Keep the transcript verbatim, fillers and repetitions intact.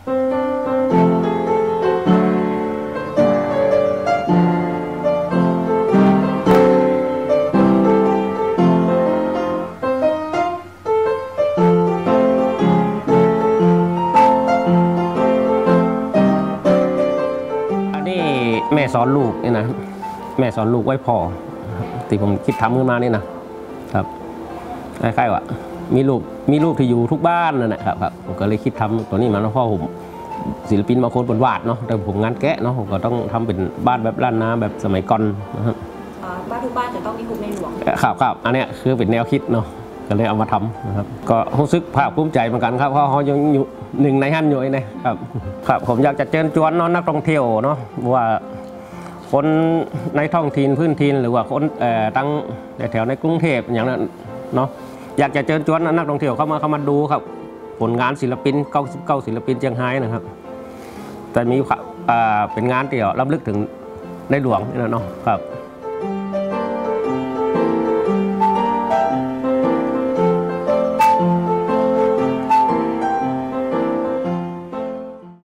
แม่สอนลูกนี่นะแม่สอนลูกไว้พอที่ผมคิดทำขึ้นมานี่นะครับคล้ายๆว่ามีลูกมีลูกที่อยู่ทุกบ้านนั่นแหละครับครับผมก็เลยคิดทำตัวนี้มาแล้วพ่อผมศิลปินบางคนเป็นวาดเนาะแต่ผมงานแกะเนาะผมก็ต้องทำเป็นบ้านแบบล้านนาแบบสมัยก่อนนะครับบ้านทุกบ้านจะต้องมีรูปในหลวงครับครับอันนี้คือเป็นแนวคิดเนาะก็เลยเอามาทำนะครับก็รู้สึกภาคภูมิใจเหมือนกันครับเพราะเขายังอยู่หนึ่งในฮั่นอยู่นะครับครับผมอยากจะเชิญชวนนักท่องเที่ยวเนาะว่าคนในท้องถิ่นพื้นถิ่นหรือว่าคนตั้งแถวในกรุงเทพอย่างนั้นเนาะอยากจะเชิญชวนนักท่องเที่ยวเข้ามาเข้ามาดูครับผลงานศิลปินเก้าสิบเก้าศิลปินเชียงไฮ้นะครับแต่มีเป็นงานที่รำลึกถึงในหลวงนี่นะเนาะครับ